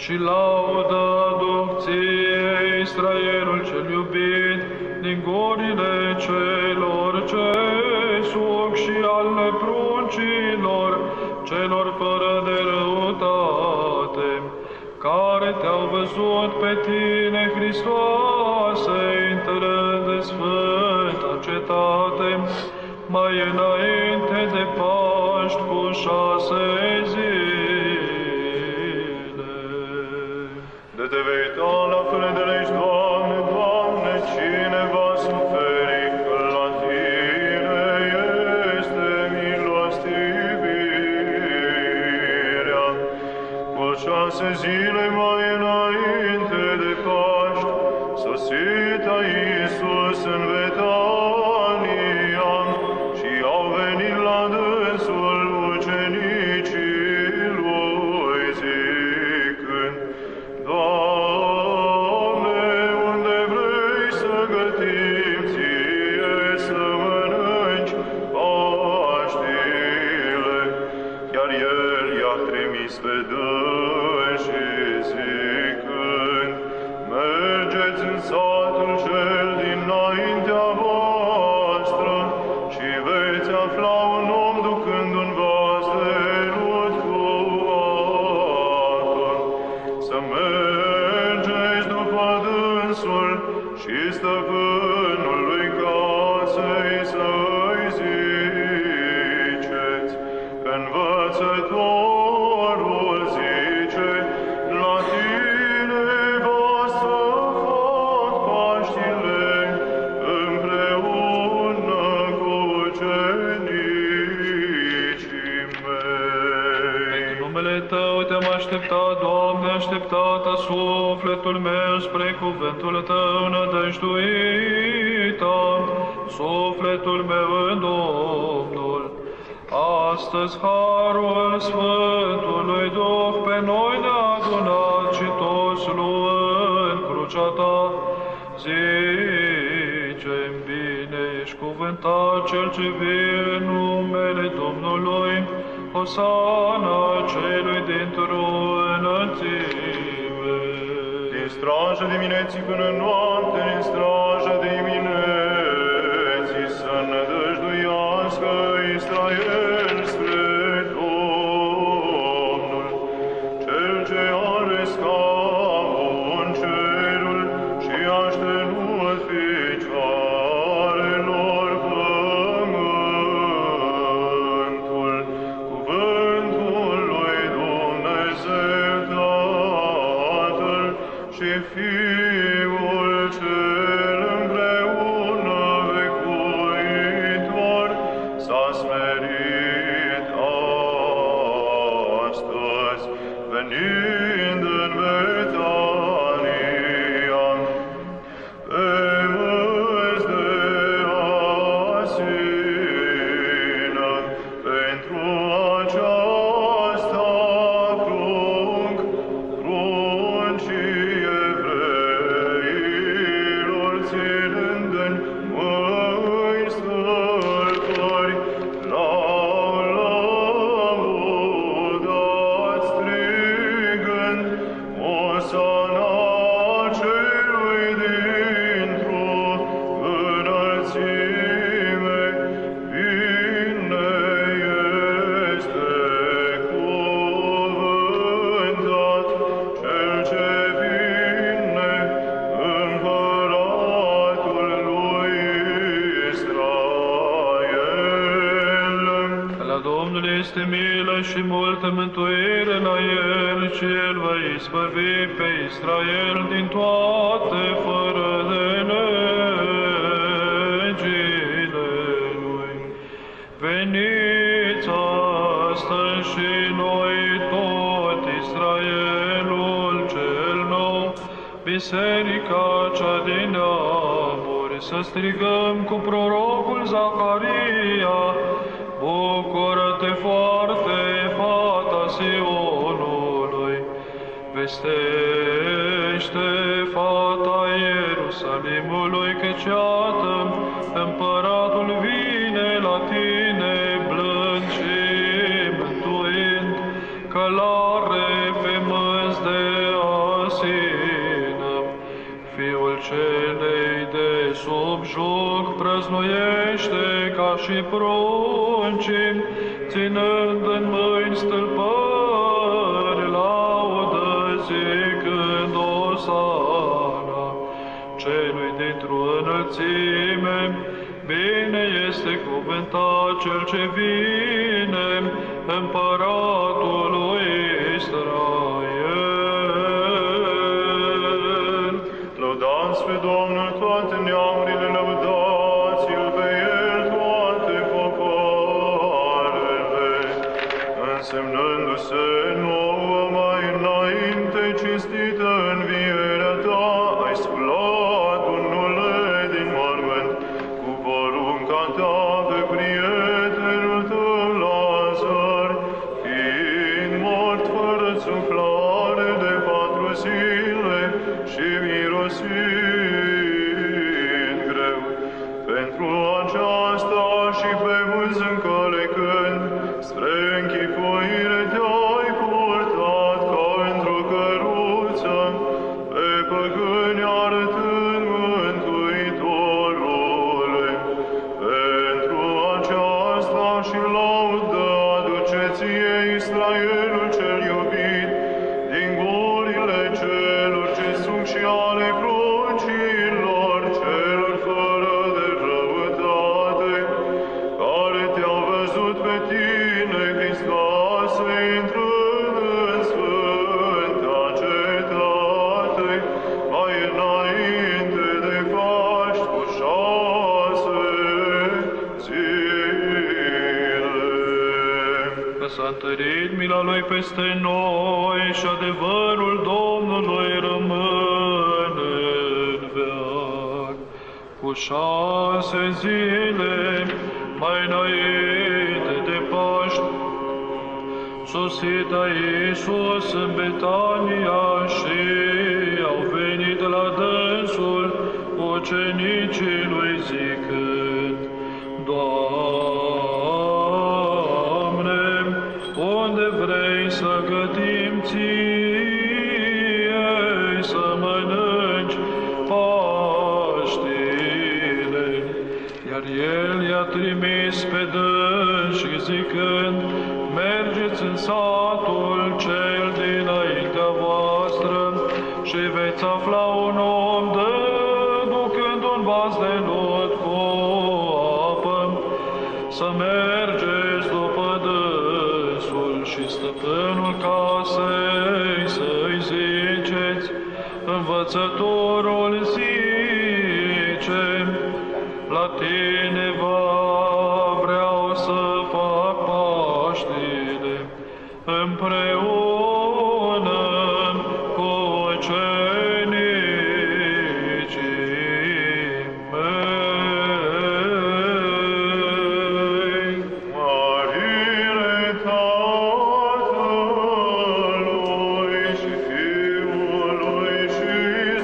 și laudă aduc ție, Israelul cel iubit, din gurile celor ce suc și al nepruncilor, celor fără de răutate, care te-au văzut pe tine, Hristoase, intrând de sfânta cetate, mai înainte de Paști cu 6 zile. De te vei da la fără de legi, Doamne, Doamne, cine va suferi că la tine este milostivirea. Cu 6 zile mai înainte de Paști, sosit a Iisus în Betania și au venit la dânsul ucenicii lui zicând: Doamne, unde vrei să gătim ție să mănânci Paștile? Chiar El i-a trimis pe dânsii zicând: mergeți în satul cel dinaintea voastră și veți afla un om ducând un vas de lut cu apă. Să mergeți după dânsul și stăpânul lui casei să-i ziceți: învățătorul zice, la tine va să fac Paștile împreună cu ucenicii mei. În numele Tău te-am așteptat, Doamne, așteptata sufletul meu spre cuvântul Tău nădăjduită, sufletul meu în Domnul. Astăzi harul Sfântului Duh pe noi ne-a adunat și toți luând crucea Ta, zicem: bine ești cuvântat cel ce vine în numele Domnului, Hosana celui dintr-o înălțime. Din strajă dimineții până noapte, din strajă dimineții, să nădăjduiască Israel spre Domnul, Cel ce are scaun cerul și așternut picioarelor pământul, cuvântul lui Dumnezeu Tatăl și Fiul cel împreună vecuitor s-a smerit astăzi, venind în Betania, pe măs de asină, pentru aceasta pruncii evreilor, ținând în mâini stălpări, l-au lăudat strigând: Osana celui dintr-o înălțime, bine este cuvântat cel ce vine, împăratul lui Israel. La Domnul este milă și multă mântuire la El, și El va izbăvi pe Israel din toate fără de legile Lui. Veniți astăzi și noi tot Israelul cel nou, biserica cea din neamuri, să strigăm cu prorocul Zaharia: bucură-te foarte, fata Sionului, vestește fata Ierusalimului, căci iată, împăratul vine la tine blând și mântuind, că călare pe mânzi de asină. Fiul celei de sub juc prăznuiește ca și pruncii, ținând în mâini stâlpări, laudă zicând Osana. Celui dintr-o înălțime, bine este cuvântat cel ce vine, împăratul lui Israel. Lăudați pe Domnul toate neamurile, lăudați-l pe El toate popoarele, însemnându-se nouă mai înainte cinstită învierea ta, ai sculat unule din mormânt, cu porunca ta pe prietenul tău Lazar, fiind mort fără suflare de 4 zile și mirosind greu. Pentru aceasta și pe mulți încălecând, spre închipuire te-ai purtat ca într-o căruță, pe păgâni arătând Mântuitorule. Pentru aceasta și laudă aduceți-ie Israelul cel iubit, din gurile celor ce sunt și ale pruncilor, celor fără de răutate, care te-au văzut pe tine, Hristoase, intrând în sfânta cetate, mai înainte de Paști cu 6 zile. Că s-a întărit mila Lui peste noi și adevărul Domnului rămâne în veac. Cu 6 zile mai înainte de Paști, sosit a Iisus în Betania și au venit la dânsul ucenicii Lui zicând: Doamne, unde vrei să gătim ție să mănânci Paștile? Iar El i-a trimis pe dânsi zicând: mergeți în satul cel dinaintea voastră și veți afla un om ducând un vas de lut cu apă, să mergeți după dânsul și stăpânul casei să-i ziceți: învățătorul zice, la tine vreau să fac Paștile împreună cu ucenicii mei. Mărire Tatălui și Fiului și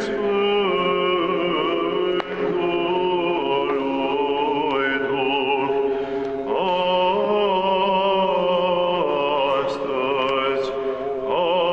Sfântului Duh, astăzi,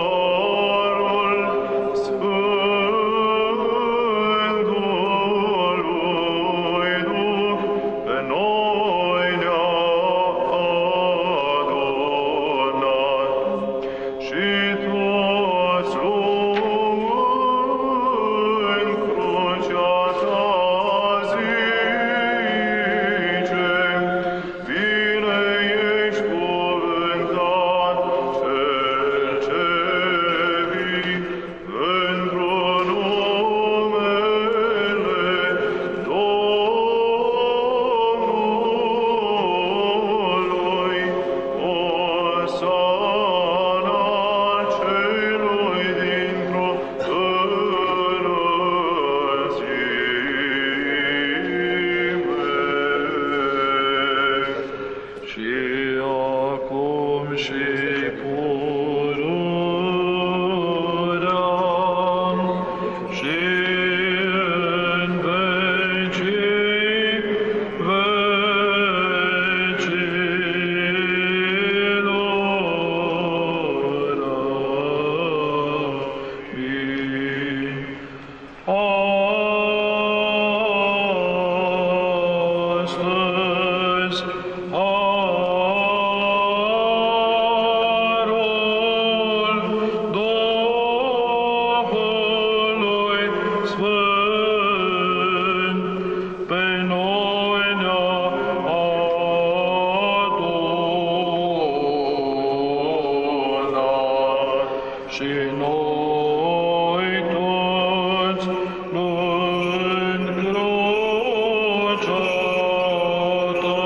și noi toți luând crucea ta,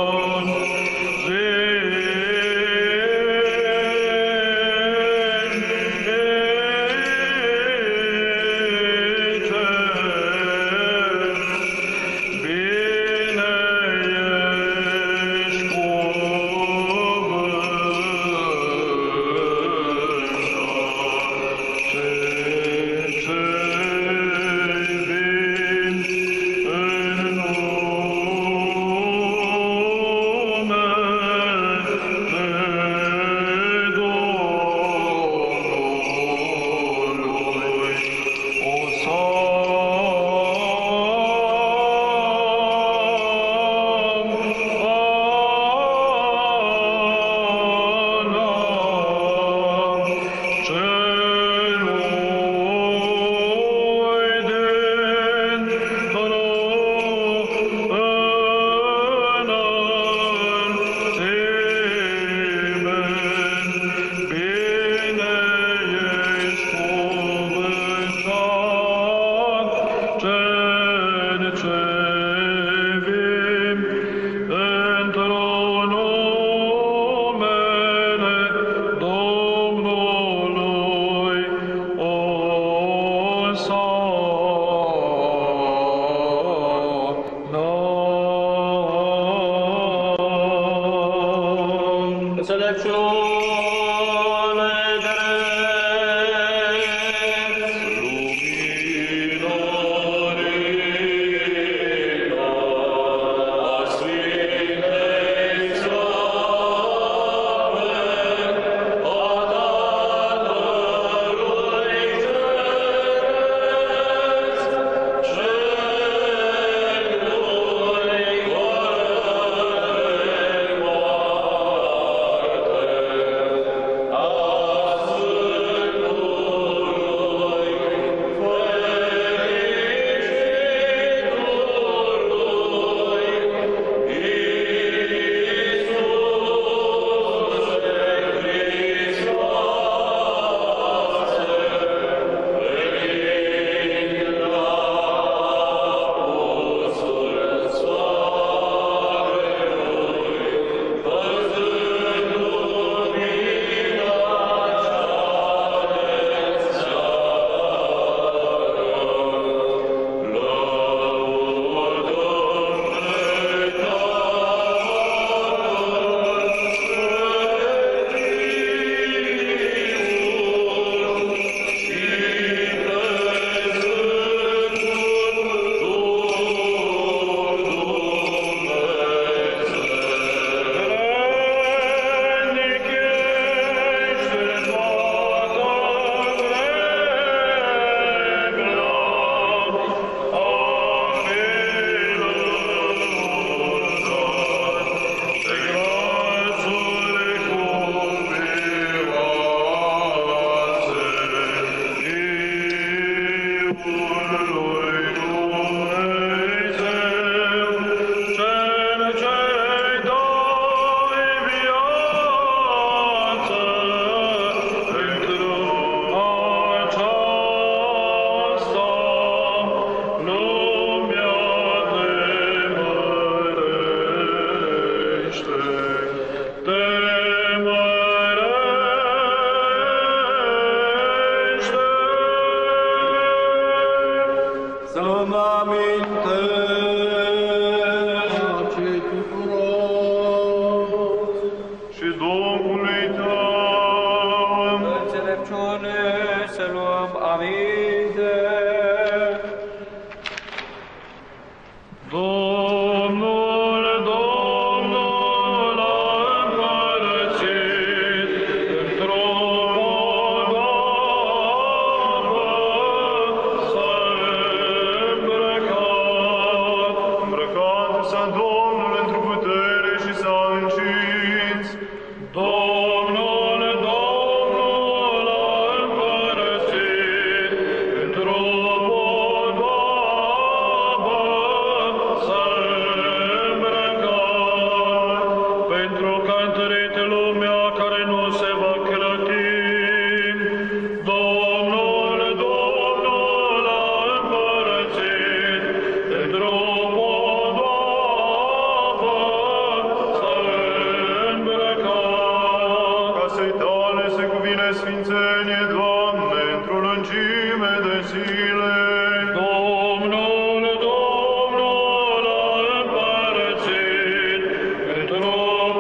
smerenie, Doamne, într-o lungime de zile. Domnul, Domnul a împărățit, într-o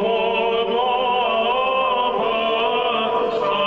podoabă s-a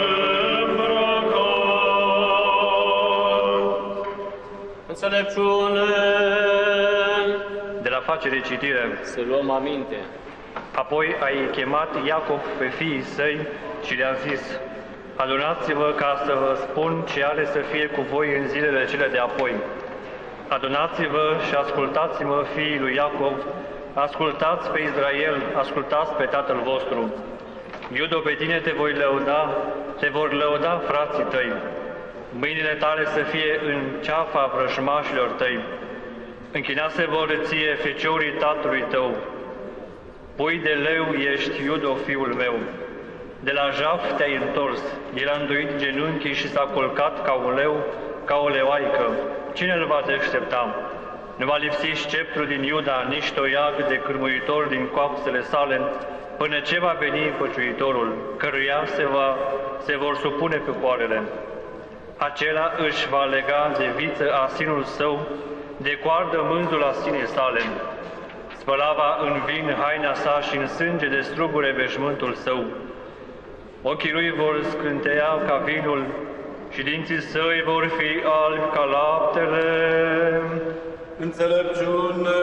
îmbrăcat. Înțelepciune, De la facere citire. să luăm aminte. Apoi ai chemat Iacov pe fiii săi și le-a zis: adunați-vă ca să vă spun ce are să fie cu voi în zilele cele de apoi. Adunați-vă și ascultați-mă, fiii lui Iacov, ascultați pe Israel, ascultați pe tatăl vostru. Iudo, pe tine te voi lăuda, te vor lăuda frații tăi. Mâinile tale să fie în ceafa vrăjmașilor tăi. Închinase vor ție feciorii tatălui tău. Pui de leu ești, Iudo, fiul meu. De la jaf te-ai întors, el a înduit genunchii și s-a culcat ca un leu, ca o leoaică. Cine îl va deștepta? Nu va lipsi sceptrul din Iuda, nici toiag de cârmuitor din coapsele sale, până ce va veni păciuitorul, căruia se vor supune popoarele. Acela își va lega de viță asinul său, de coardă mânzul asinei sale. Spălava în vin haina sa și în sânge de strugure veșmântul său. Ochii lui vor scânteia ca vinul și dinții săi vor fi albi ca laptele. Înțelepciune,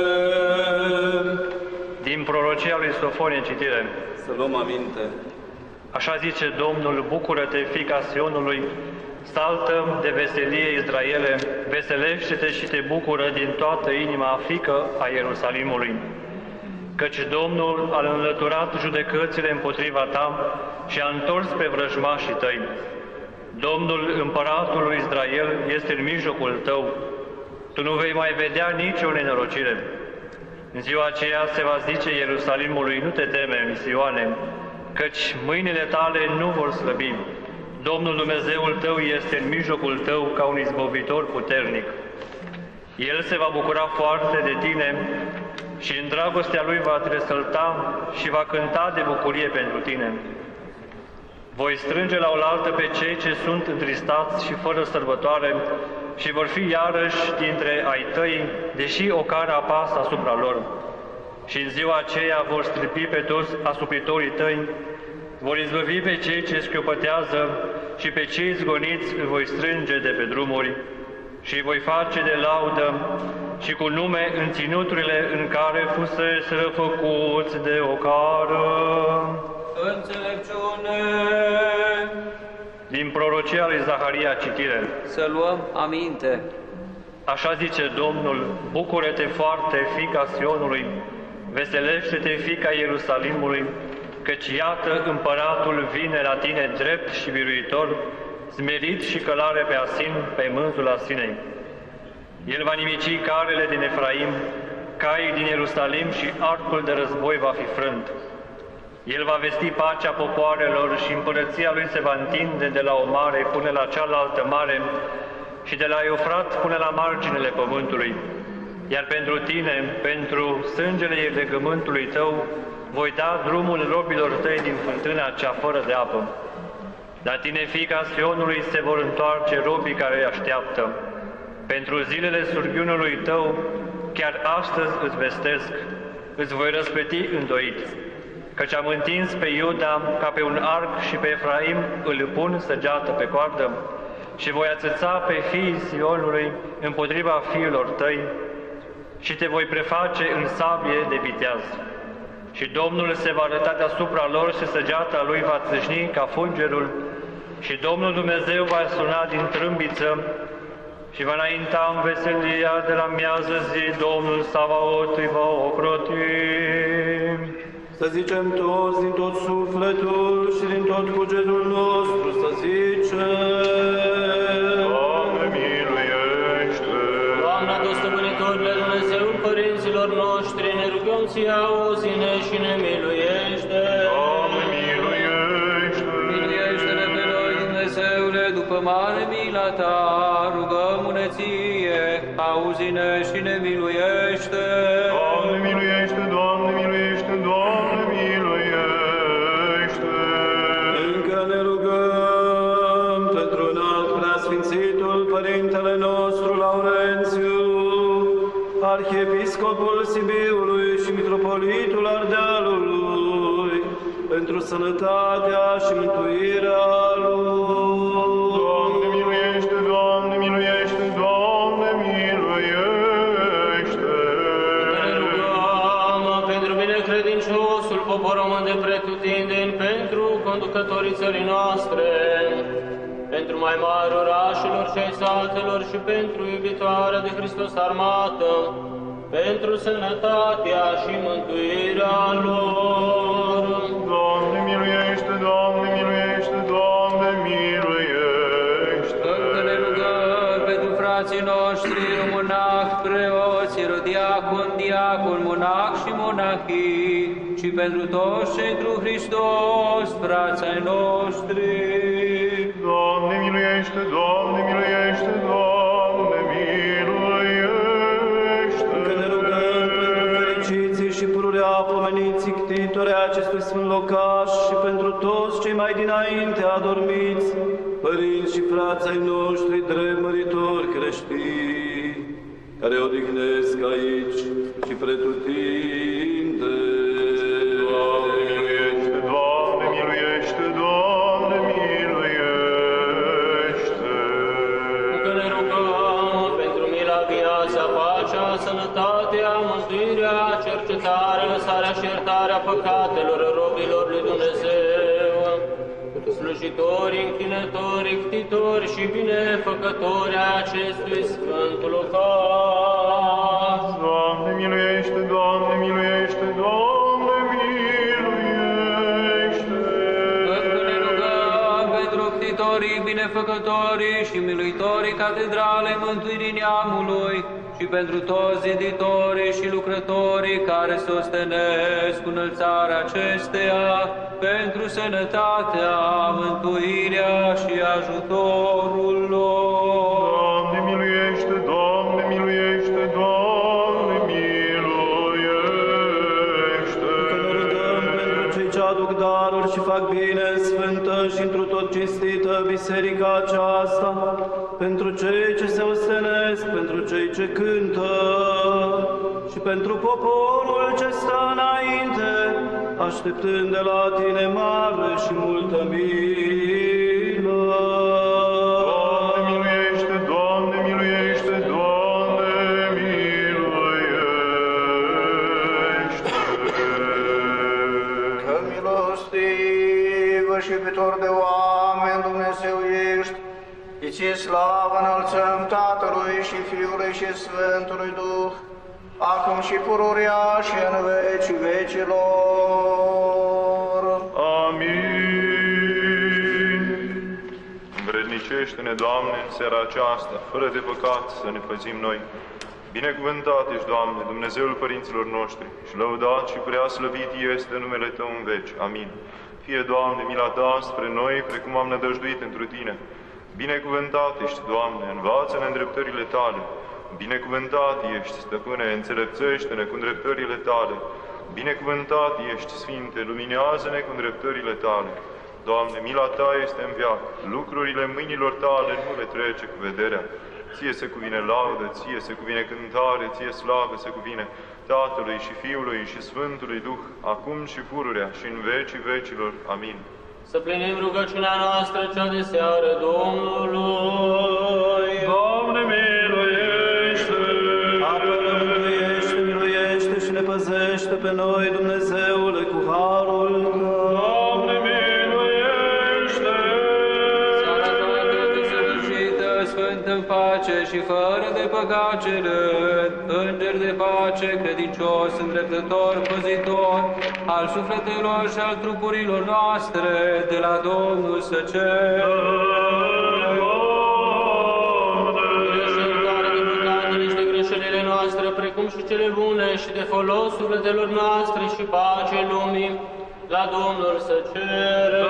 Din prorocia lui Sofonie citire. să luăm aminte. Așa zice Domnul: bucură-te, fiica Sionului, saltă de veselie, Israele, veselește-te și te bucură din toată inima, fiică a Ierusalimului. Căci Domnul a înlăturat judecățile împotriva ta și a întors pe vrăjmașii tăi. Domnul, împăratul lui Israel, este în mijlocul tău. Tu nu vei mai vedea nicio nenorocire. În ziua aceea se va zice Ierusalimului: nu te teme, Sioane, căci mâinile tale nu vor slăbi. Domnul Dumnezeul tău este în mijlocul tău ca un izbăvitor puternic. El se va bucura foarte de tine și în dragostea lui va tresălta și va cânta de bucurie pentru tine. Voi strânge la oaltă pe cei ce sunt întristați și fără sărbătoare și vor fi iarăși dintre ai tăi, deși o cară apasă asupra lor. Și în ziua aceea vor stripi pe toți asupitorii tăi, vor izbăvi pe cei ce schiopătează și pe cei zgoniți îi voi strânge de pe drumuri și îi voi face de laudă și cu nume în ținuturile în care fuseseră făcuți de ocară. Înțelepciune, Din prorocia lui Zaharia citire. să luăm aminte. Așa zice Domnul: bucură-te foarte, fiica Sionului, veselește-te, fiica Ierusalimului, căci iată împăratul vine la tine drept și biruitor, smerit și călare pe asin, pe mânzul asinei. El va nimici carele din Efraim, caii din Ierusalim și arcul de război va fi frânt. El va vesti pacea popoarelor și împărăția lui se va întinde de la o mare până la cealaltă mare și de la Eufrat până la marginile pământului. Iar pentru tine, pentru sângele legământului tău, voi da drumul robilor tăi din fântâna cea fără de apă. La tine, fiica Sionului, se vor întoarce robii care îi așteaptă. Pentru zilele surghiunului tău, chiar astăzi îți vestesc, îți voi răsplăti îndoit, căci am întins pe Iuda ca pe un arc și pe Efraim îl pun săgeată pe coardă și voi ațăța pe fiii Sionului împotriva fiilor tăi și te voi preface în sabie de viteaz. Și Domnul se va arăta deasupra lor și săgeata lui va țâșni ca fungerul și Domnul Dumnezeu va suna din trâmbiță și va înainta în veselia de la miază zi, Domnul Savaot îi va ocroti. Să zicem toți din tot sufletul și din tot cugetul nostru, să zicem: Doamne, miluiește! Doamne, dostăpânitorule Dumnezeu părinților noștri, ne rugăm ție, auzi-ne și ne miluiește. Doamne, miluiește! Miluiește-ne pe noi, Dumnezeule, după mare mila ta, rugăm-ne ție, auzi-ne și ne miluiește. Doamne, miluiește! Doamne, miluiește! Doamne, miluiește! Încă ne rugăm Părintele nostru Laurențiu, Arhiepiscopul Sibiului și Mitropolitul Ardealului, pentru sănătatea și mântuirea lui. Doamne miluiește, Doamne miluiește, Doamne miluiește. Ne rugăm pentru binecredinciosul popor român de pretutindeni, pentru conducătorii țării noastre, pentru mai mari orașelor și ai satelor și pentru iubitoarea de Hristos armată, pentru sănătatea și mântuirea lor. Doamne miluiește, Doamne miluiește, Doamne miluiește. Încă ne rugăm pentru frații noștri, monah, preoți, erodiacon, diacon, monah și monahii, și pentru toți cei întru Hristos, frații ai noștri. Doamne miluiește, Doamne miluiește, Doamne miluiește. Că ne rugăm pentru fericiții și pururea pomeniții ctitorii acestui sfânt locaș și pentru toți cei mai dinainte adormiți, părinți și frații ai noștri, drept măritori creștini, care odihnesc aici și pretutinde. Doamne miluiește, Doamne miluiește, Doamne miluiește. Că ne rugăm pentru mila, viața, pacea, sănătatea, mântuirea, cercetarea, lăsarea și iertarea păcatelor robilor lui Dumnezeu, slujitori, închinători, ctitori și binefăcători ai acestui sfânt locaș. Doamne miluiește, Doamne miluiește, Doamne miluiește. Încă ne rugăm pentru ctitorii, binefăcătorii și miluitorii catedralei mântuirii neamului și pentru toți ziditorii și lucrătorii care se ostenesc cu înălțarea acesteia, pentru sănătatea, mântuirea și ajutorul lor. Doamne miluiește, Doamne miluiește, Doamne miluiește. Că ne rugăm pentru cei ce aduc daruri și fac bine în sfântă și întru tot cinstită biserica aceasta, pentru cei ce se ostenesc, pentru cei ce cântă și pentru poporul ce stă înainte, așteptând de la tine mare și multă milă. Doamne miluiește, Doamne miluiește, Doamne miluiește. Că milostiv și iubitor de oameni Dumnezeu ești, Ție slavă înălțăm Tatălui și Fiului și Sfântului Duh, acum și pururea și în vecii vecilor. Amin. Învrednicește-ne, Doamne, în seara aceasta, fără de păcat, să ne păzim noi. Binecuvântat ești, Doamne, Dumnezeul părinților noștri, și lăudat și prea slăvit este numele Tău în veci. Amin. Fie, Doamne, mila Ta spre noi, precum am nădăjduit întru Tine. Binecuvântat ești, Doamne, învață-ne îndreptările Tale. Binecuvântat ești, Stăpâne, înțelepțește-ne cu îndreptările Tale. Binecuvântat ești, Sfinte, luminează-ne cu îndreptările Tale. Doamne, mila Ta este în veac, lucrurile mâinilor Tale nu le trece cu vederea. Ție se cuvine laudă, Ție se cuvine cântare, Ție slavă se cuvine Tatălui și Fiului și Sfântului Duh, acum și pururea și în vecii vecilor. Amin. Să plinim rugăciunea noastră cea de seară Domnului. Doamne, miluiește! Apără, mântuiește, miluiește și ne păzește pe noi, Dumnezeule, cu harul Tău. Doamne, miluiește! Seara ta desăvârșită, sfânt în pace și fără de păcat cerând, înger de pace, credincios, îndreptător, păzitor, al sufletelor și al trupurilor noastre, de la Domnul să cer. Greșelile noastre, precum și cele bune, și de folos sufletelor noastre și pace lumii, la Domnul să ceră.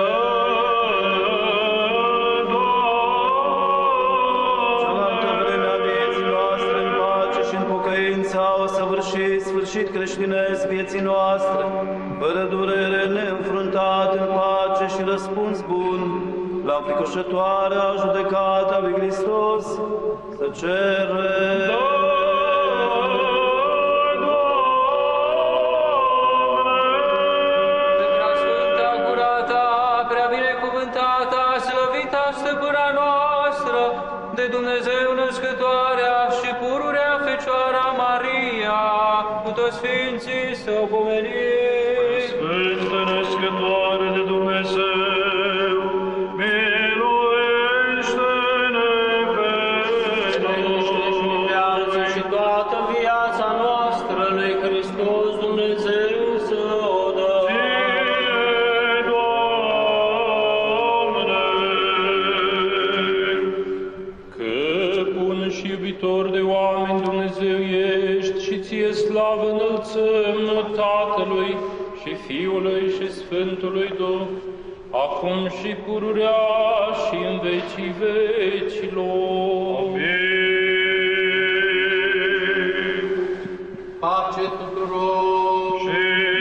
Cealaltă vreme a vieții noastre în pace și în pocăință o săvârșit, sfârșit creștinesc vieții noastre, fără durere, neînfruntat, în pace și răspuns bun, la fricoșătoarea judecată lui Hristos, să cere. De Dumnezeu născătoarea și pururea Fecioara Maria, cu toți Sfinții să o pomenim. Sfântă născătoare de Dumnezeu, miluiește-ne pe noi. Și toată viața noastră lui Hristos Dumnezeu să o dă. Iubitor de oameni Dumnezeu ești și ție slavă înălțăm Tatălui și Fiului și Sfântului Duh, acum și pururea și în vecii vecilor. Amin. Pace tuturor! Și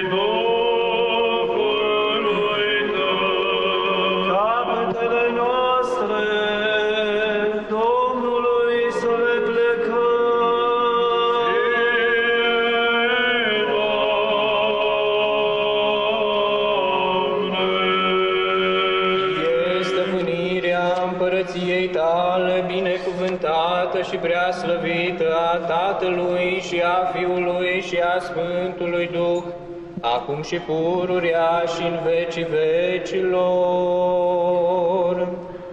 Duhului tău. Capetele noastre Domnului să le plecăm. Este stăpânirea împărăției tale, binecuvântată și prea slăvită a Tatălui și a Fiului și a Sfântului Duh, acum și pururea și în vecii vecilor.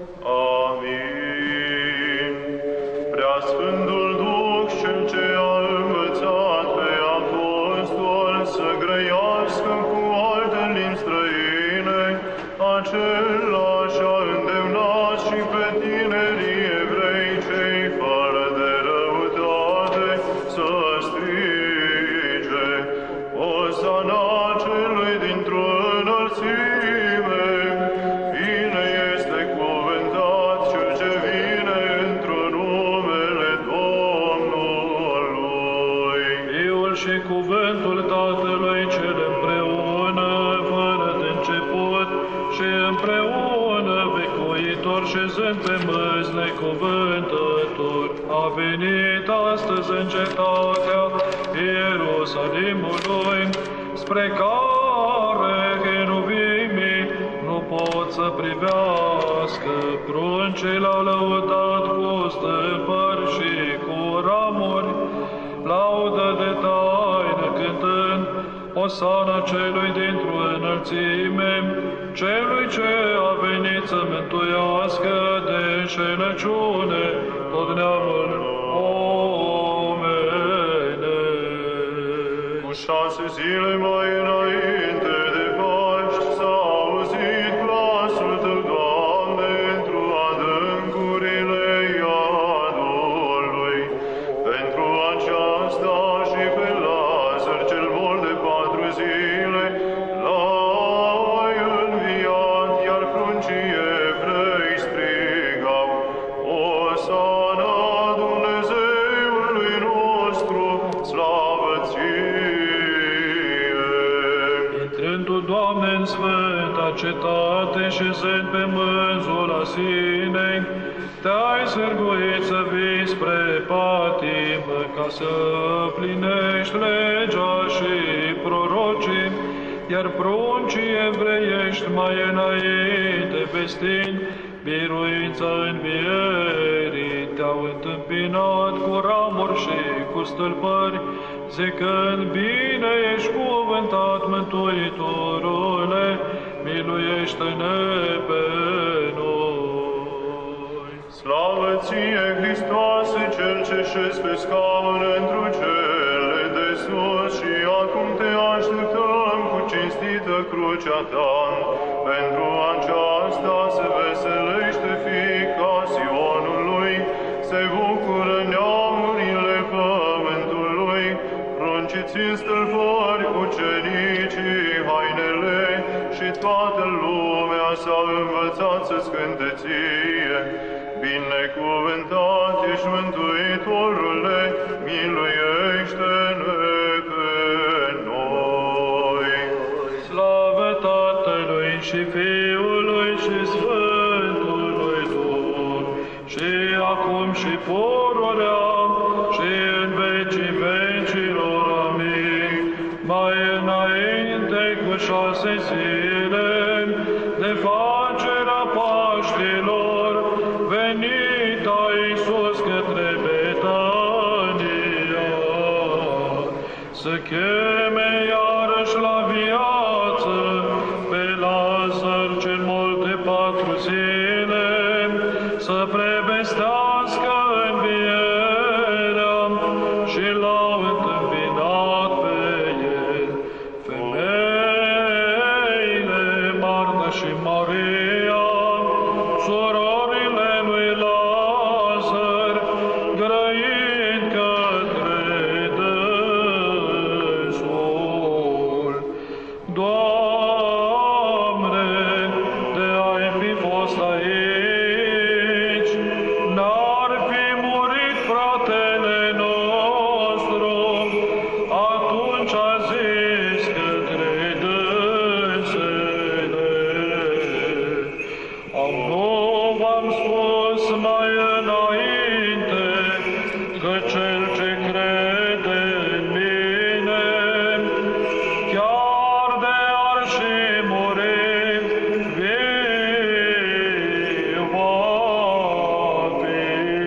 Amin. Preasfântul Duh, Cel ce a învățat pe apostol să grăiască cu alte limbi străine, același a îndemnat și pe tinerii evrei cei fără de răutate să strige: Osana celui dintr-o înălțime, bine este cuvântat cel ce vine într-o numele Domnului. Fiul și cuvântul Tatălui cel împreună, fără de început și împreună vecuitor, șezând pe măzi necuvântător, a venit astăzi în cetatea Ierusalimului, spre care cherubimii nu pot să privească. Pruncii l-au lăudat cu stâlpări și cu ramuri, laudă de taină cântând: Osana celui dintr-o înălțime, celui ce a venit să mântuiască de înșelăciune tot neamul omenesc. Cu 6 zile mai înainte de Paști s-a auzit glasul Tău, Doamne, într-o adâncurile iadului. Pentru aceasta și pe Lazar cel bol de 4 zile l-ai înviat, iar pruncii evrei strigau: Osana Dumnezeului nostru, slavă Ție! Intrând Tu, Doamne, în sfânta cetate, șezând pe mânzul Asinei, Te-ai sârguit să vii spre patimă, ca să plinești legea și prorocii, iar pruncii evreiești mai înainte, vestind biruința învierii, Te-au întâmpinat cu ramuri și cu stâlpări, zicând: Bine ești cuvântat, Mântuitorule, miluiește-ne pe noi. Slavă Ție, Hristoase, Cel ce șezi pe scaun întru cele de sus, și acum Te așteptăm cu cinstită crucea Ta. Pentru aceasta se veselește fiica Sionului, se bucură neamurile pământului, prunciți în stâlpări ucenicii hainele, și toată lumea s-a învățat să-ți cânte Ție. Binecuvântat ești, Mântuitorule, miluiește-ne pe noi. Slavă Tatălui și Fiului și Sfântului și acum și pururea, și în vecii vecilor. Amin. Mai înainte cu 6 zile de facerea Paștilor, venit a Iisus către Betania, să cheme iarăși la viață pe Lazar cel mult de 4 zile, să prevestească învierea și l-au întâmpinat pe el femeile Marta și Maria, surorile lui Lazar, grăind către dânsul. Doamne, de ai fi fost aici, n-ar fi murit fratele nostru. Atunci a zis către dânsele: Am nu v-am spus mai înainte că cel ce crede în mine, chiar de ar și muri, viu va fi.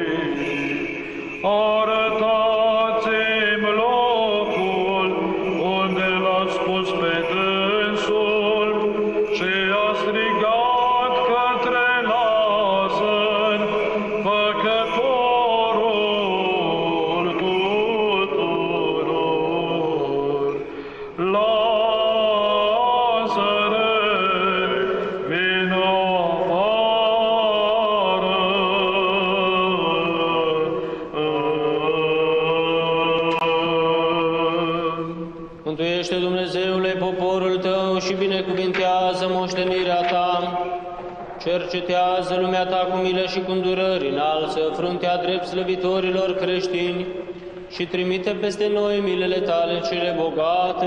Arătați-mi locul unde l-ați pus pe dânsul. Și a strigat către Lazar, făcătorul tuturor: Lazare, vino afară. Mântuiește, Dumnezeule, poporul Tău și binecuvintează moștenirea Ta. Cercetează lumea Ta cu milă și cu îndurări, înalță fruntea drept slăvitorilor creștini și trimite peste noi milele Tale cele bogate.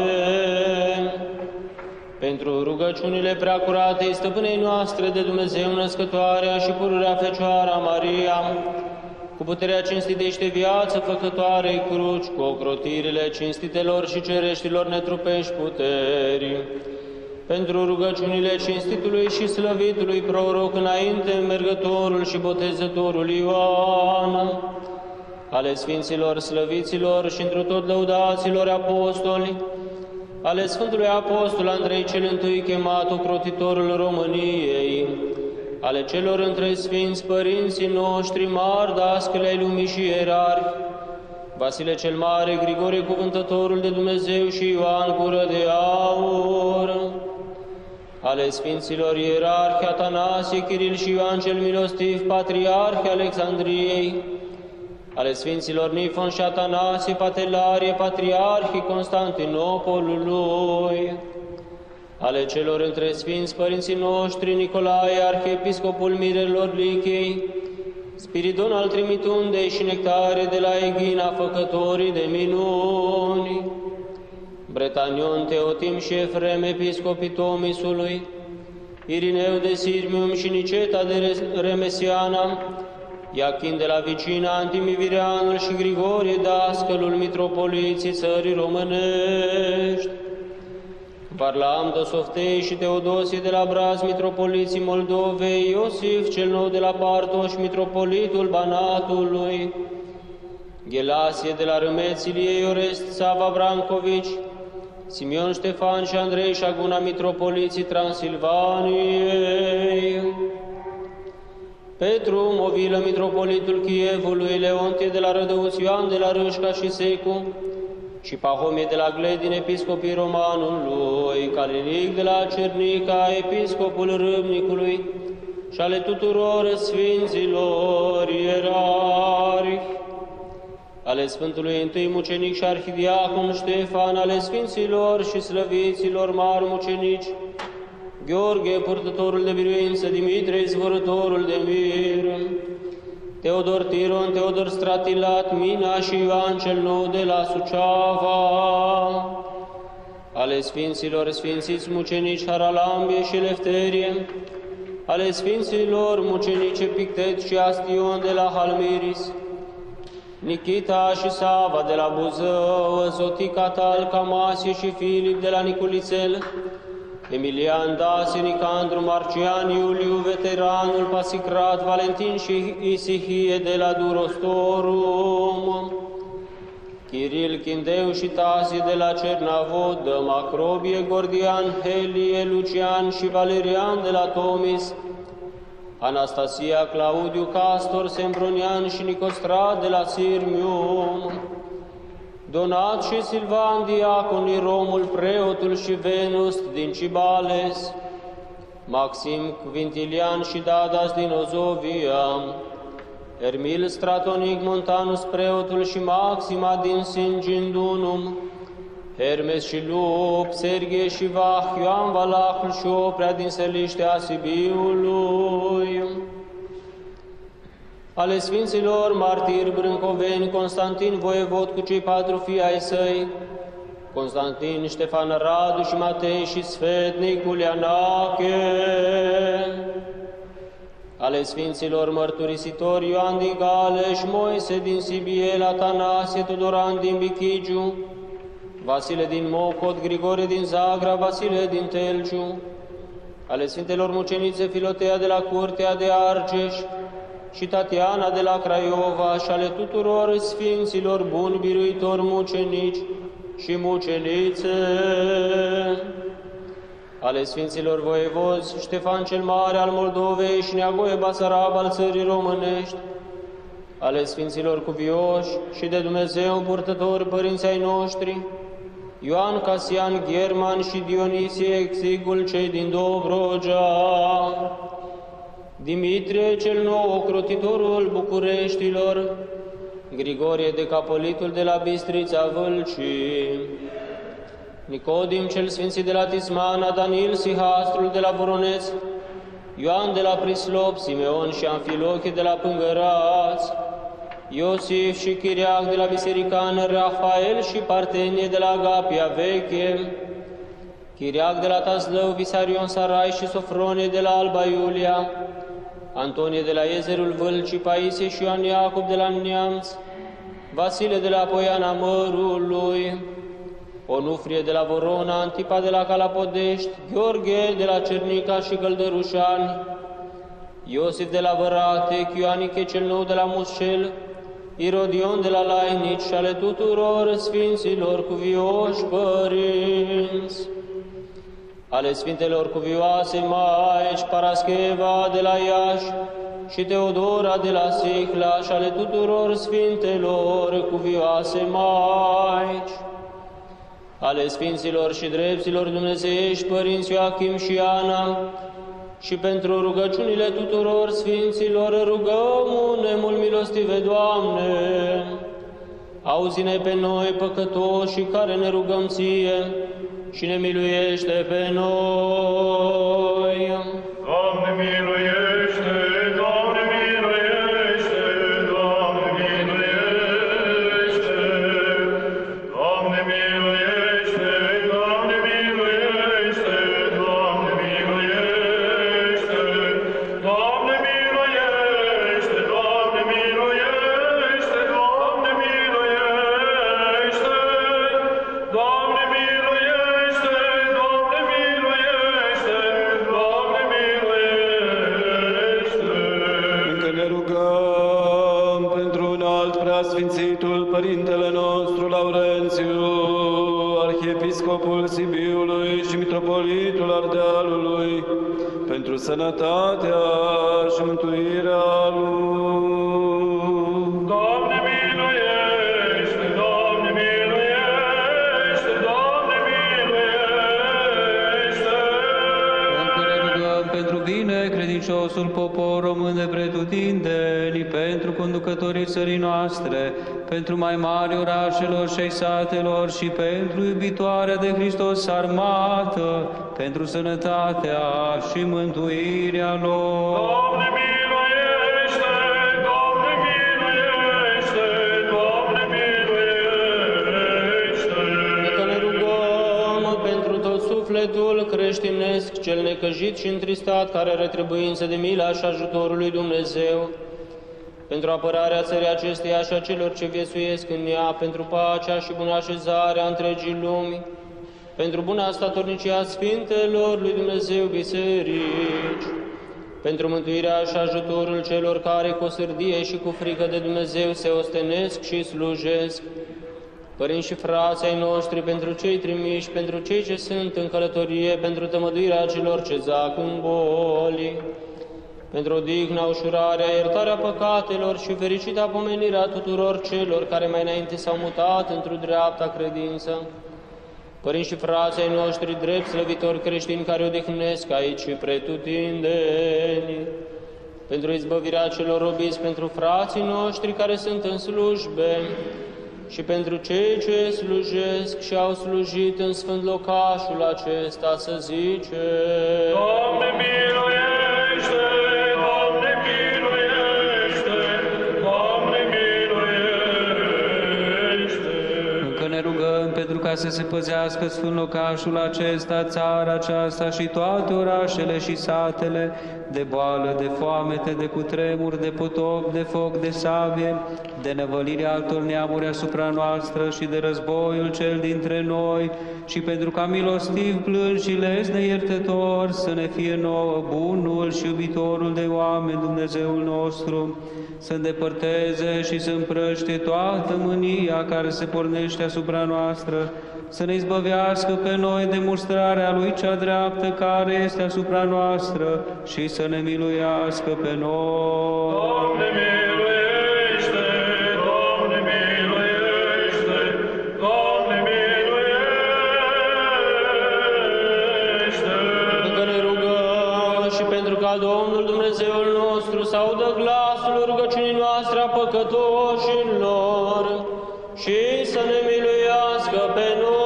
Pentru rugăciunile preacuratei Stăpânei noastre de Dumnezeu născătoarea și pururea Fecioara Maria, cu puterea cinstitește viață făcătoarei cruci, cu ocrotirile cinstitelor și cereștilor netrupești puteri, pentru rugăciunile cinstitului și slăvitului proroc înainte mergătorul și botezătorul Ioan, ale sfinților slăviților și întru tot lăudaților apostoli, ale Sfântului Apostol Andrei cel întâi chemat ocrotitorul României, ale celor între sfinți părinții noștri mari, dascăli ai lumii și ierarhi, Vasile cel Mare, Grigorie Cuvântătorul de Dumnezeu și Ioan Gură de Aur, ale sfinților ierarhi Atanasie, Chiril și Ioan cel Milostiv, patriarhi Alexandriei, ale sfinților Nifon și Atanasie, Patelarie, patriarhii Constantinopolului, ale celor între sfinți părinții noștri Nicolae, arhiepiscopul Mirelor Lichei, Spiridon al Trimitundei și Nectare de la Eghina, făcătorii de minuni, Bretanion, Teotim și Efrem, episcopii Tomisului, Irineu de Sirmium și Niceta de Remesiana, Iachin de la Vicina, Antimivireanul și Grigorie, dascălul mitropoliții țării românești, Varlam de Softei și Teodosie de la Braz, mitropoliții Moldovei, Iosif cel nou de la Partoș, mitropolitul Banatului, Ghelasie de la Râmeț, Ilie Orest, Sava Brancovici, Simeon Ștefan și Andrei Șaguna, mitropoliții Transilvaniei, Petru Movilă, mitropolitul Chievului, Leontie de la Rădăuț, Ioan de la Râșca și Secu, și Pahomie de la Gledin, episcopii Romanului, Calinic de la Cernica, episcopul Râmnicului, și ale tuturor sfinților ierarhi, ale Sfântului Întâi Mucenic și Arhidiacon Ștefan, ale sfinților și slăviților mari mucenici, Gheorghe, purtătorul de biruință, Dimitrie, izvorătorul de mir, Teodor Tiron, Teodor Stratilat, Mina și Ioan cel nou de la Suceava, ale sfinților sfințiți mucenici Haralambie și Lefterie, ale Sfinților mucenici Epictet și Astion de la Halmiris, Nikita și Sava de la Buzău, Zotica Tal, Camasie și Filip de la Niculițel, Emilian, Dasie, Nicandru, Marcian, Iuliu, veteranul, Pasicrat, Valentin și Isihie de la Durostorum, Chiril, Chindeu și Tasie de la Cernavodă, Macrobie, Gordian, Helie, Lucian și Valerian de la Tomis, Anastasia, Claudiu, Castor, Sembronian și Nicostrat de la Sirmium, Donat și Silvan, diaconii, Romul, preotul și Venus din Cibales, Maxim, Quintilian și Dadas din Ozovia, Ermil, Stratonic, Montanus, preotul și Maxima din Singindunum, Hermes și Lup, Serghie și Vah, Ioan Valahul și Oprea din Seliștea Sibiului, ale Sfinților martiri brâncoveni, Constantin voievod cu cei 4 fii ai săi, Constantin, Ștefan, Radu și Matei și Sfetnic Ulianache, ale Sfinților mărturisitori Ioan din Galeș, Moise din Sibiel, Atanasie, Tudoran din Bichigiu, Vasile din Mocot, Grigore din Zagra, Vasile din Telciu, ale Sfintelor mucenițe Filotea de la Curtea de Argeș și Tatiana de la Craiova și ale tuturor Sfinților buni biruitori mucenici și mucenițe, ale Sfinților voievozi Ștefan cel Mare al Moldovei și Neagoe Basarab al țării românești, ale Sfinților cuvioși și de Dumnezeu purtători părinții ai noștri, Ioan Casian Gherman și Dionisie Exigul, cei din Dobrogea, Dimitrie cel Nou, ocrotitorul Bucureștilor, Grigorie Decapolitul de la Bistrița Vâlcii, Nicodim cel Sfințit de la Tismana, Danil Sihastrul de la Voroneț, Ioan de la Prislop, Simeon și Amfilochie de la Pângărați, Iosif și Chiriac de la Bisericană, Rafael și Partenie de la Agapia Veche, Chiriac de la Taslău, Visarion Sarai și Sofronie de la Alba Iulia, Antonie de la Iezerul Vâlcii, Paisie și Ioan Iacob de la Neamț, Vasile de la Poiana Mărului, Onufrie de la Vorona, Antipa de la Calapodești, Gheorghe de la Cernica și Găldărușani, Iosif de la Vărate, Ioaniche cel Nou de la Mușel, Irodion de la Lainici și ale tuturor Sfinților cuvioși părinți, ale Sfintelor cuvioase Maici, Parascheva de la Iași și Teodora de la Sihla și ale tuturor Sfintelor cuvioase Maici, ale Sfinților și Drepților Dumnezeiești părinți Ioachim și Ana, și pentru rugăciunile tuturor Sfinților rugăm-ne mult milostive, Doamne, auzi-ne pe noi păcătoși care ne rugăm Ție și ne miluiește pe noi. Doamne miluiește, Doamne miluiește, Doamne miluiește, Doamne miluiește, Doamne miluiește, Doamne miluiește, Doamne miluiește, Doamne miluiește, Doamne miluiește, Doamne miluiește, Doamne miluiește, Doamne miluiește. Încă ne rugăm pentru un alt preasfințitul Părintele nostru Laurențiu, Arhiepiscopul Sibiului și Mitropolitul Ardealului, pentru sănătatea și mântuirea lui. Doamne miluiește, Doamne miluiește, Doamne miluiește. Încă ne rugăm pentru bine credinciosul popor român de pretutindeni, pentru conducătorii țării noastre, pentru mai mari orașelor și ai satelor și pentru iubitoarea de Hristos armată, pentru sănătatea și mântuirea lor. Doamne miluiește, Doamne miluiește, Doamne miluiește. Că ne rugăm pentru tot sufletul creștinesc ostenesc, cel necăjit și întristat, care are trebuință de mila și ajutorul lui Dumnezeu, pentru apărarea țării acesteia și a celor ce viețuiesc în ea, pentru pacea și bună așezarea întregii lumi, pentru buna statornicia Sfintelor lui Dumnezeu biserici, pentru mântuirea și ajutorul celor care cu sârdie și cu frică de Dumnezeu se ostenesc și slujesc, părinți și frații ai noștri, pentru cei trimiși, pentru cei ce sunt în călătorie, pentru tămăduirea celor ce zac în boli, pentru odihna, ușurarea, iertarea păcatelor și fericita pomenirea tuturor celor care mai înainte s-au mutat într-o dreapta credință, părinți și frații ai noștri, drept slăvitori creștini care odihnesc aici și pretutindeni, pentru izbăvirea celor robiți, pentru frații noștri care sunt în slujbe și pentru cei ce slujesc și au slujit în sfânt locașul acesta, să zice: Doamne miluiește! Doamne miluiește! Doamne miluiește! Încă ne rugăm pentru ca să se păzească sfânt locașul acesta, țara aceasta și toate orașele și satele, de boală, de foamete, de cutremur, de potop, de foc, de sabie, de năvălirea altor neamuri asupra noastră și de războiul cel dintre noi, și pentru ca milostiv, plâns și lesne iertător să ne fie nouă bunul și iubitorul de oameni Dumnezeul nostru, să îndepărteze și să împrăște toată mânia care se pornește asupra noastră, să ne izbăvească pe noi de mustrarea Lui cea dreaptă care este asupra noastră și să ne miluiască pe noi. Doamne miluiește! Doamne miluiește! Doamne miluiește! Încă ne rugăm și pentru ca Domnul Dumnezeul nostru să audă glasul rugăciunii noastre a păcătoșilor și să ne miluiască pe noi.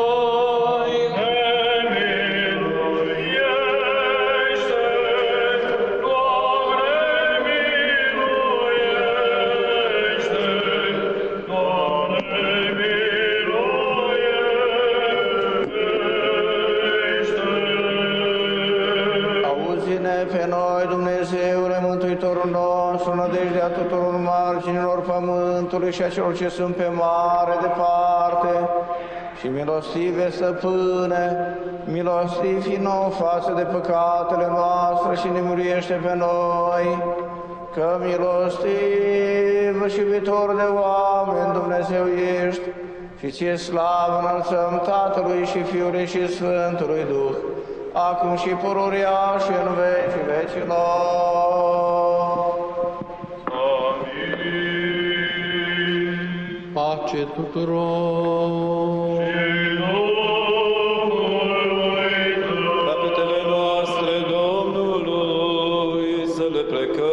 Pe noi, Dumnezeule, Mântuitorul nostru, nădejdea tuturor marginilor pământului și a celor ce sunt pe mare departe, și milostive Stăpâne, milostiv fi nou față de păcatele noastre și ne miluiește pe noi, că milostiv și iubitor de oameni Dumnezeu ești, și ție slavă înălțăm Tatălui și Fiului și Sfântului Duh, acum și pururea și în vecii vecilor. Amin. Pace tuturor! Capetele noastre Domnului să le plecăm.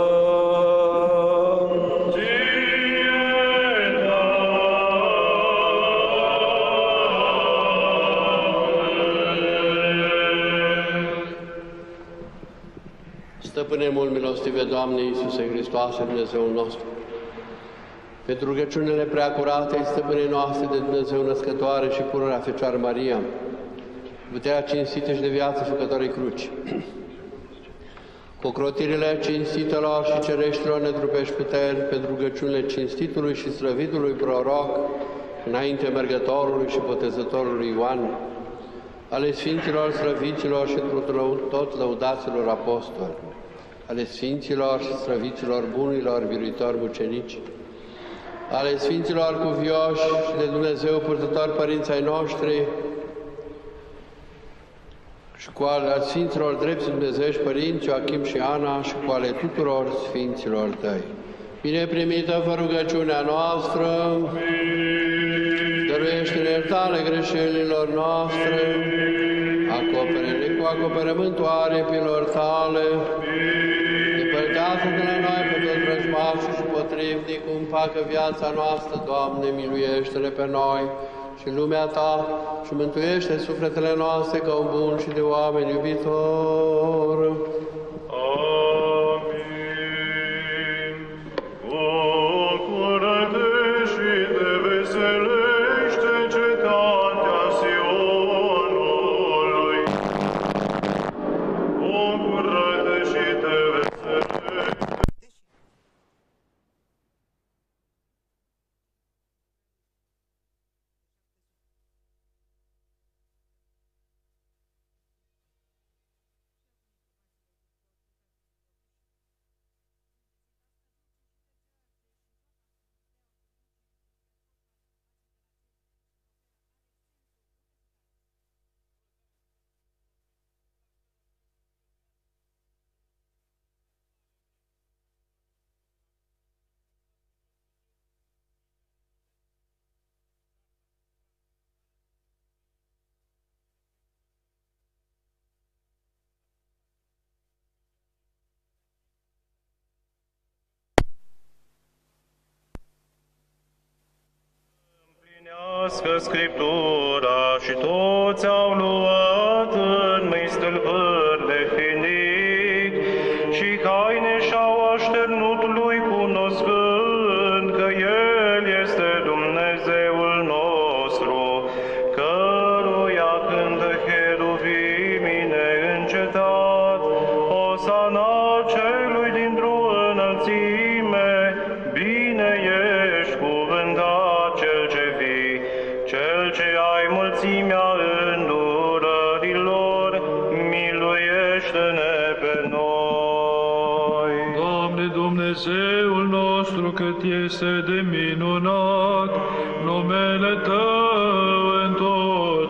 Stăpâne mult milostive, Doamne Iisuse Hristoase, Dumnezeul nostru, pentru rugăciunile preacurate, Stăpânei noastre de Dumnezeu născătoare și pururea Fecioară Maria, puterea cinstită și de viață Făcătoarei Cruci, cu ocrotirile cinstitelor și cereștilor netrupești puteri, pentru rugăciunile cinstitului și slăvitului proroc, înainte mergătorului și botezătorului Ioan, ale Sfinților, Slăviților și tot lăudaților apostoli, ale Sfinților și Slăviților bunilor biruitori mucenici, ale Sfinților cuvioși și de Dumnezeu purtători părinți ai noștri, și cu ale Sfinților drepți Dumnezeiești părinți Ioachim și Ana, și cu ale tuturor Sfinților Tăi. Bine primită fă rugăciunea noastră, dăruiește-ne iertare greșelilor noastre, acopere-ne cu acoperământul aripilor Tale, depărtează de la noi pe tot vrăjmașul și potrivnic, cum împacă viața noastră, Doamne, miluiește-ne pe noi și lumea Ta și mântuiește sufletele noastre ca un bun și de oameni iubitor. Amin. Bucură-te și te veselește cetatea Sionului. mântuiască Scriptura și toți au luat în mâini stâlpări de finic și haine și-au așternut lui cunoscând că El este Dumnezeul nostru, căruia cântă cheruvimii neîncetat, Osana celui dintr-o înălțime, bine ești cuvântat cel ce vii, cel ce ai mulțimea îndurărilor, miluiește-ne pe noi. Doamne Dumnezeul nostru, cât este de minunat numele Tău în tot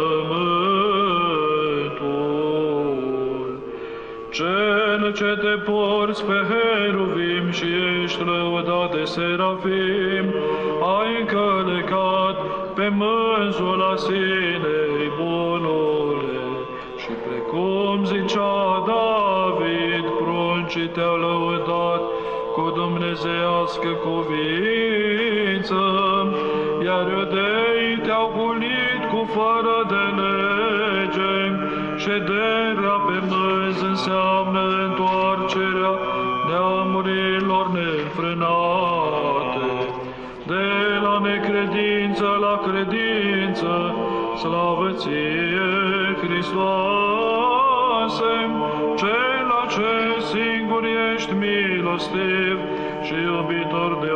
pământul. Cel ce te porți pe heruvim și ești lăudat de serafim, ai încălecat pe mânzul asinei bunule. Și precum zicea David, pruncii te-au lăudat cu dumnezeiască cuvință, iar iudeii te-au gunit cu fără de lege. Șederea pe mânzi înseamnă întoarcerea neamurilor neînfrânate. De la necredință la credință, slavă ție, Hristoase, cela ce singur ești milostiv și iubitor de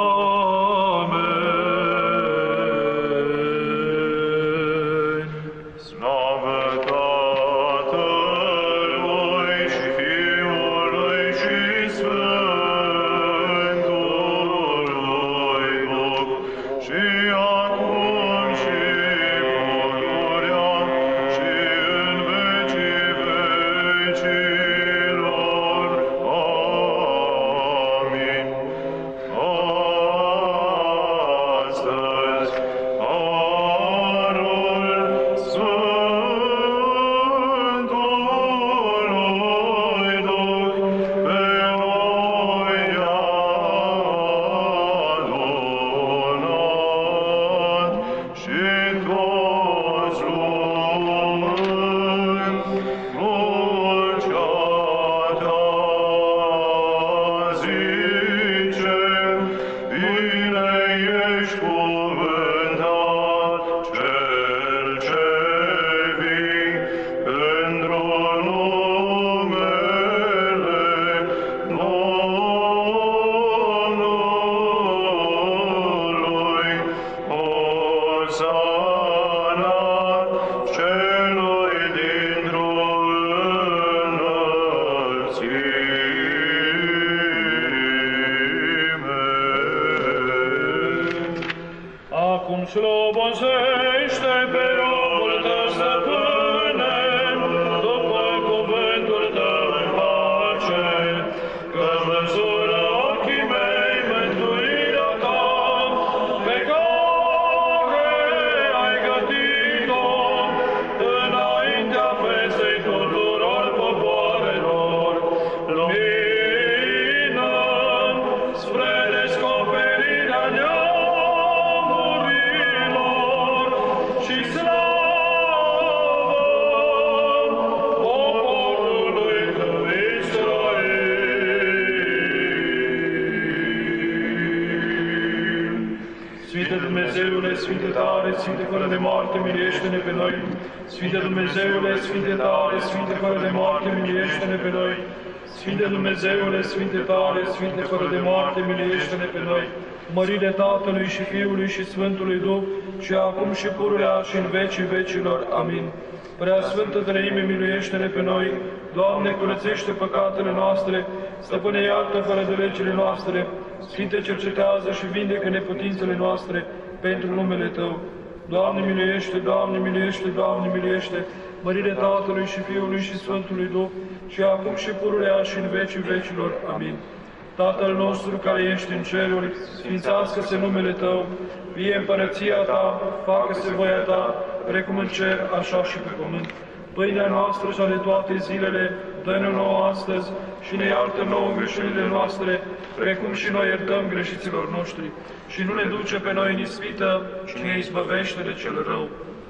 oameni. Slavă Tatălui și Fiului și Sfântului Duh, și acum și pururea și în vecii vecilor. Amin. Astăzi, harul Sfântului Duh pe noi a adunat și toți lumând crucea ta zice, bine ești cuvântat cel ce vii într-o numele Domnului. Osana celui dintr-o înălțime. Acum slobozește pe robul Tău, Stăpâne, după cuvântul Tău în pace, că văzură ochii mei mântuirea Ta, pe care ai gătit-o înaintea feței tuturor popoarelor, lumină spre descoperirea neamurilor și slavă poporului Tău Israel. Sfinte Dumnezeule, Sfinte tare, Sfinte fără de moarte, miliește-ne pe noi. Sfinte Dumnezeule, Sfinte tare, Sfinte fără de moarte, miliește-ne pe noi. Sfinte Dumnezeule, Sfinte tare, Sfinte fără de moarte, miliește-ne pe noi. Mărire Tatălui și Fiului și Sfântului Duh, și acum și pururea și în vecii vecilor. Amin. Prea Sfântă Treime, miluiește-ne pe noi. Doamne, curățește păcatele noastre. Stăpâne, iartă fără de legile noastre. Sfinte, cercetează și vindecă neputințele noastre pentru numele Tău. Doamne, miluiește, Doamne, miluiește, Doamne, miluiește. Mărire Tatălui și Fiului și Sfântului Duh, și acum și pururea și în vecii vecilor. Amin. Tatăl nostru care ești în ceruri, sfințească-se numele Tău, vie împărăția Ta, facă-se voia Ta, precum în cer, așa și pe pământ. Pâinea noastră și ale toate zilele, dă-ne nouă astăzi și ne iartă nouă greșelile noastre, precum și noi iertăm greșiților noștri. Și nu ne duce pe noi în ispită, ci ne izbăvește de cel rău.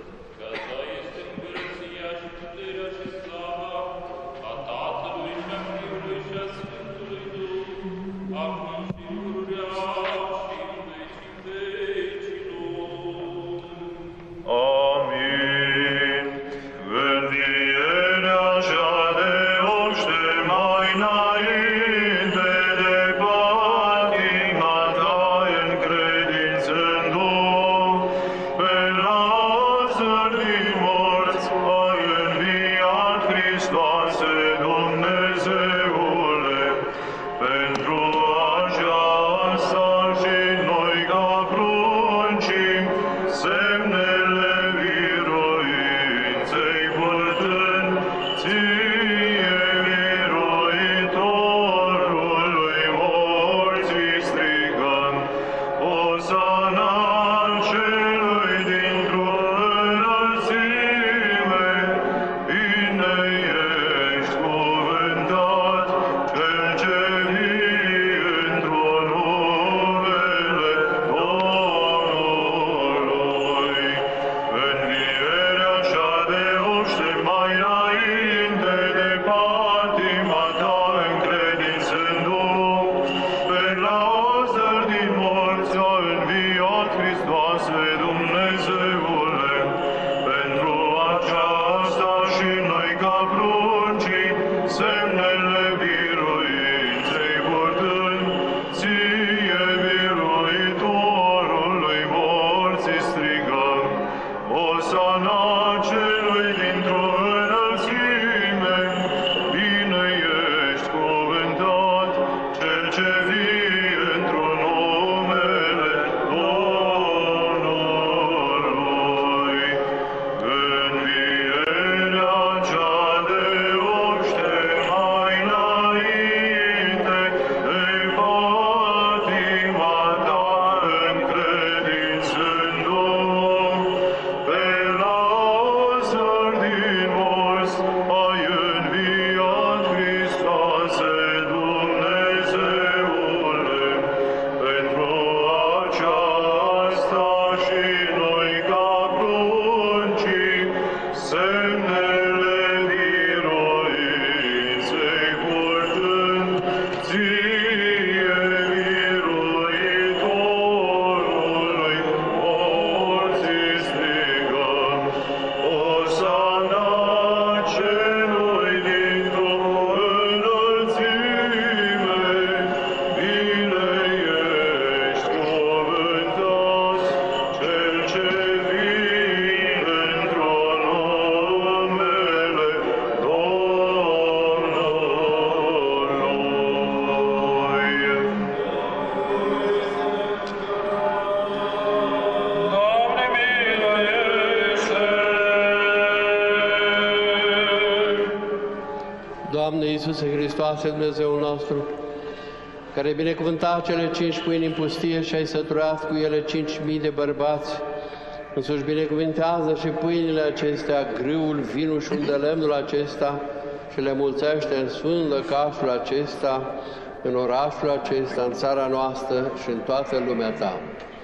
Doamne Iisuse Hristoase, Dumnezeul nostru, care ai binecuvântat cele 5 pâini în pustie și ai săturat cu ele 5.000 de bărbați, însuși binecuvintează și pâinile acestea, grâul, vinul și undelemnul acesta și le mulțește în sfânt lăcașul acesta, în orașul acesta, în țara noastră și în toată lumea Ta.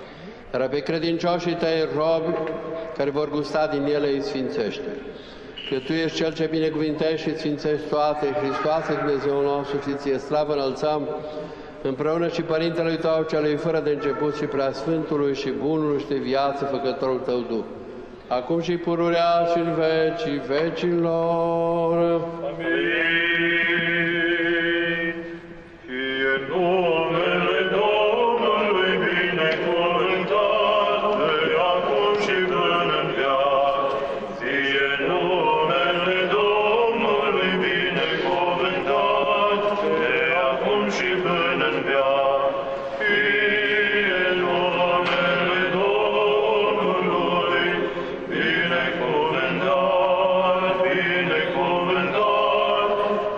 Dar pe credincioșii Tăi robi, care vor gusta din ele, îi sfințește. Că Tu ești Cel ce binecuvintești și sfințești toate, Hristoase, Dumnezeul nostru, și Ție slavă înălțăm, împreună și Părintele Tău, Celui fără de început și Preasfântului și Bunului și de viață, Făcătorul Tău Duh, acum și pururea și în vecii vecilor. Amin. Fie numele Domnului binecuvântat, de acum și până în veac. Fie numele Domnului binecuvântat, de acum și până în veac. Fie numele Domnului binecuvântat, binecuvântat,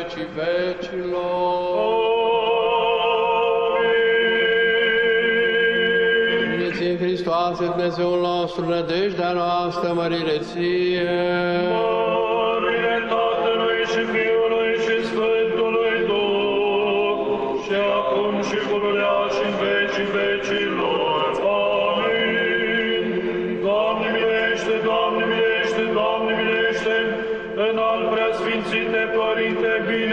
vecii vecilor. În Hristoase, Dumnezeul nostru, nădejdea noastră, mărire ție. Mărire Tatălui și Fiului și Sfântului Duh, și acum și pururea și în vecii vecilor. Amin. Doamne miluiește, Doamne miluiește, Doamne miluiește, înalt preasfințite Părinte,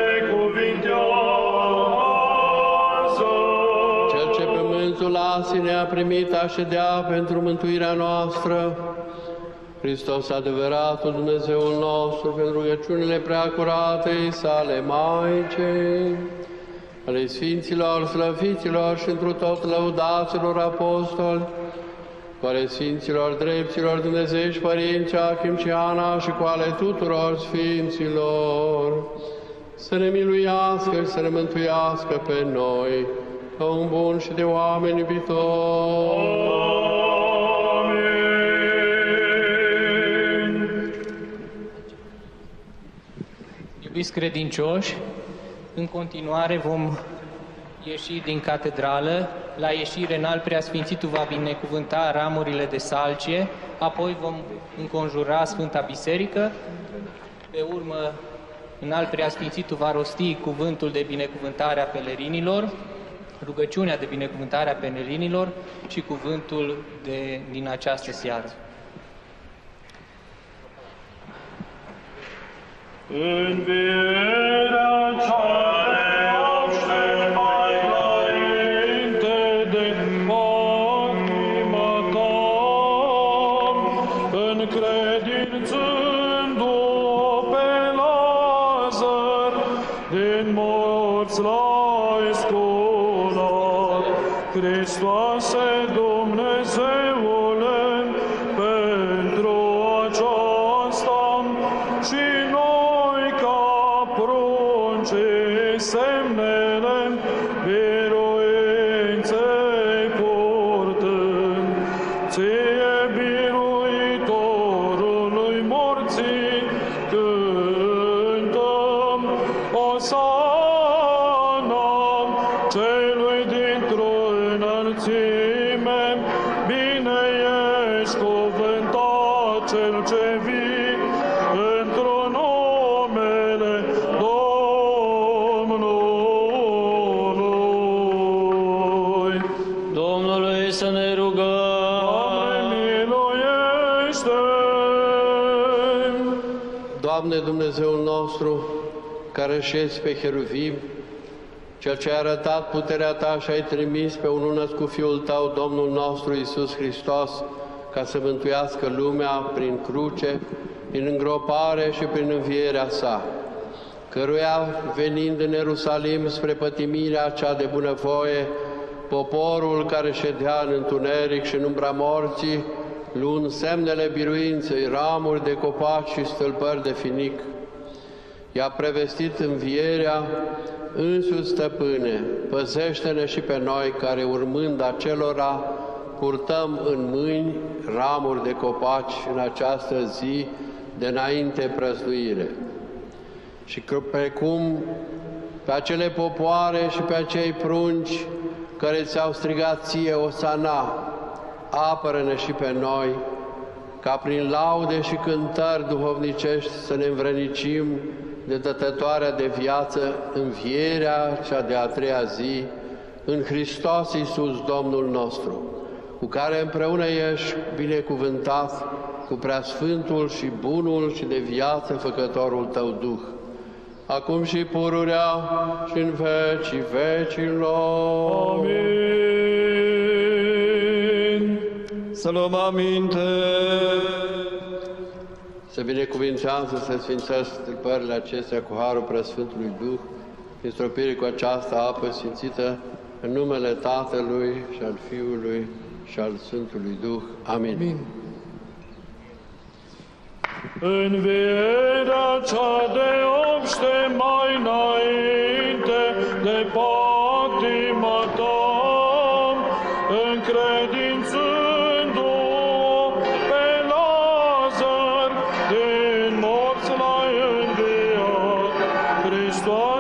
binecuvintează. Cel ce pământul asine a primit a ședea pentru mântuirea noastră, Hristos adevăratul Dumnezeul nostru, pentru rugăciunile preacuratei sale Maicei, ale Sfinților, slăviților și întru tot lăudaților apostoli, cu ale Sfinților, drepților Dumnezeiești Părinți Achim și Ana și cu ale tuturor Sfinților, să ne miluiască și să ne mântuiască pe noi, ca un bun și de oameni iubitori. Iubiți credincioși, în continuare vom ieși din catedrală. La ieșire, înalt preasfințitul va binecuvânta ramurile de salcie, apoi vom înconjura Sfânta Biserică. Pe urmă, înalt preasfințitul va rosti cuvântul de binecuvântare a pelerinilor, rugăciunea de binecuvântare a pelerinilor și cuvântul din această seară. Învierea cea de mai înainte de patima ta, încredințându-o pe Lazar, din morți l-ai sculat. Hristoase Dumnezeule, pentru aceasta și semnele biruinței purtând, ție biruitorului morții cântăm Osana, celui dintr-o înălțime, bine ești cuvântat cel ce vii, într-un numele Domnului să ne rugăm. Doamne, miluiește! Doamne Dumnezeul nostru, care șezi pe cheruvim, Cel ce a arătat puterea Ta și ai trimis pe unul născut Fiul Tău, Domnul nostru Iisus Hristos, ca să mântuiască lumea prin cruce, prin îngropare și prin învierea Sa, căruia, venind în Ierusalim spre pătimirea cea de bunăvoie, poporul care ședea în întuneric și în umbra morții, luând semnele biruinței, ramuri de copaci și stâlpări de finic, i-a prevestit învierea. Însuți, Stăpâne, păzește-ne și pe noi care, urmând acelora, purtăm în mâini ramuri de copaci în această zi de înainte prăznuire. Și precum pe acele popoare și pe acei prunci care ți-au strigat ție Osana, apără-ne și pe noi, ca prin laude și cântări duhovnicești să ne învrednicim de dătătoarea de viață, învierea cea de-a treia zi, în Hristos Iisus, Domnul nostru, cu care împreună ești binecuvântat cu preasfântul și bunul și de viață făcătorul Tău Duh, acum și pururea și în vecii vecilor. Amin. Să luăm aminte. Să binecuvințează, să sfințească stâlpările acestea cu harul preasfântului Duh, prin stropire cu această apă sfințită, în numele Tatălui și al Fiului și al Sfântului Duh. Amin. Amin. Învierea cea de obște mai înainte de patima Ta, încredințându-o pe Lazar, din morți l-ai înviat, Hristos.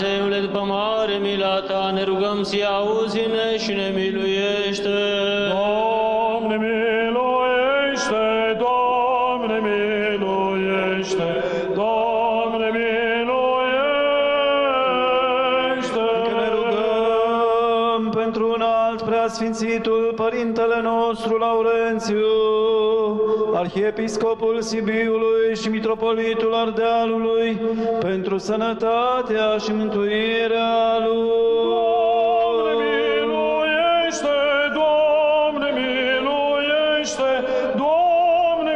Dumnezeule, după mare mila Ta, ne rugăm ție, auzi-ne și ne miluiește. Doamne, miluiește! Doamne, miluiește! Doamne, miluiește! Că ne rugăm pentru un alt preasfințitul Părintele nostru Laurențiu, Arhiepiscopul Sibiului și Mitropolitul Ardealului, pentru sănătatea și mântuirea lui. Doamne, miluiește! Doamne, miluiește! Doamne,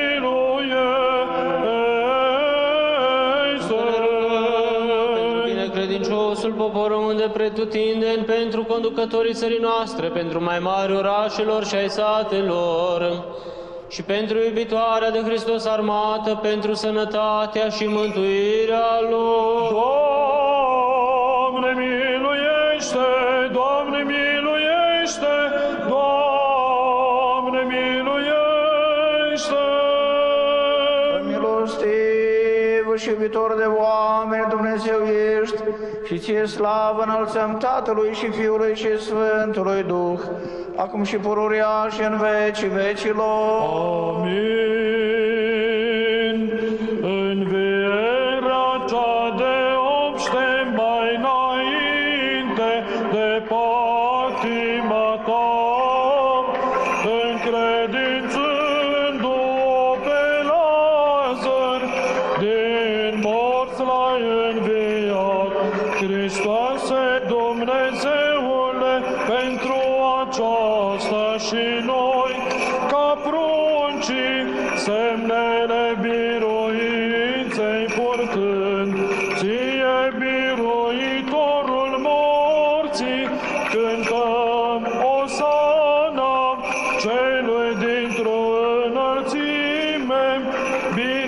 miluiește! Pentru binecredinciosul popor român de pretutindeni, pentru conducătorii țării noastre, pentru mai mari orașelor și ai satelor, și pentru iubitoarea de Hristos armată, pentru sănătatea și mântuirea lor. Doamne, miluiește! Doamne, miluiește! Doamne, miluiește! Milostiv și iubitor de oameni, Dumnezeu ești, și ție slavă înălțăm Tatălui și Fiului și Sfântului Duh, acum și pururea și în vecii vecilor. Amin. Învierea cea de obște mai înainte de patima ta, încredințându-o pe Lazar, din morți l-ai înviat. Hristoase, Dumnezeule, pentru aceasta și noi, ca pruncii, semnele biruinței purtând, ție, biruitorul morții, cântăm Osana celui dintr-o înălțime,